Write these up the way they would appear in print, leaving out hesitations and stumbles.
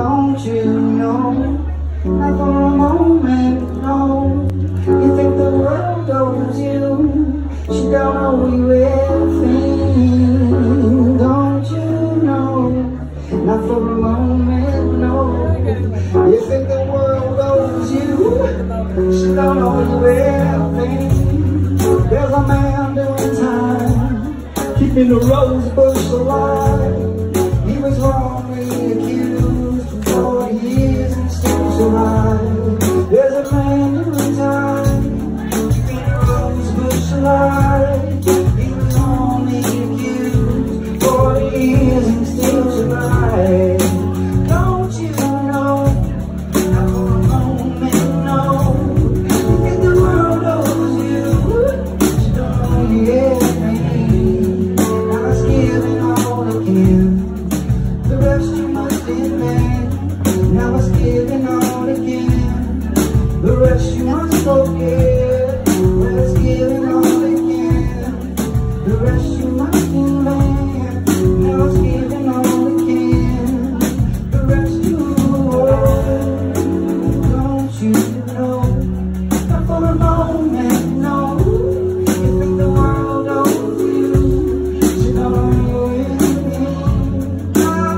Don't you know? Not for a moment, no. You think the world owes you. She don't owe you everything. Don't you know? Not for a moment, no. You think the world owes you. She don't owe you everything. There's a man doing time, keeping the Rosebush alive. He was wrongly accused for 40 years and still survived. There's a man doing time, keeping the Rosebush alive. He was wrongly accused for 40 years and still survived. Don't you know? Not for a moment, no. You think the world owes you. She don't owe you everything. Now it's giving all again. The rest you must admit. Now it's giving all again. The rest you must forget. Well, it's giving all again. The rest you must admit. Now it's giving all again. The rest you owe. Don't you know? Not for a moment, no. You think the world owes you. She don't owe you anything.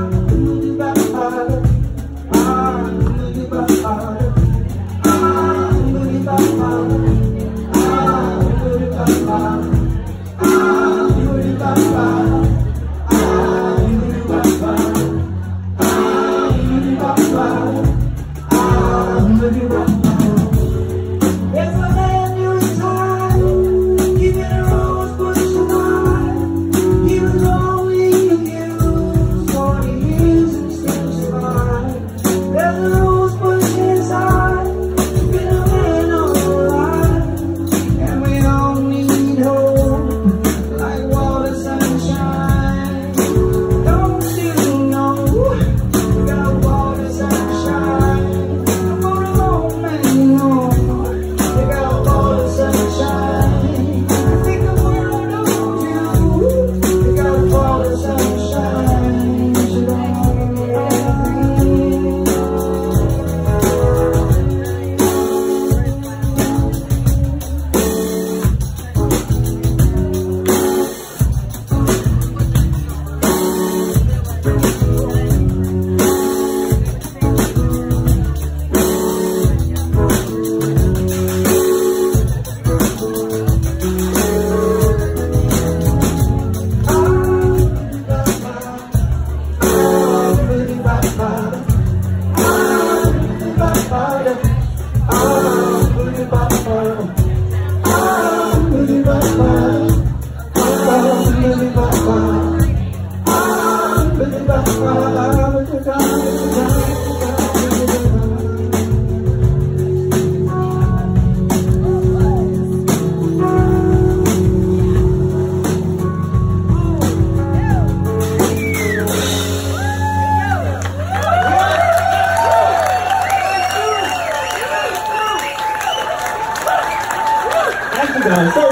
There's a man doing time, keeping a Rosebush alive. He was wrongly accused, 40 years and still survived. There's a Rosebush inside, keeping a man alive. And we all need hope, like water, sunshine. Don't you know? We got water, sunshine. For a moment, no. We got water, sunshine. I think the world owes you. We got water, sunshine. She don't owe you everything. Thank you guys.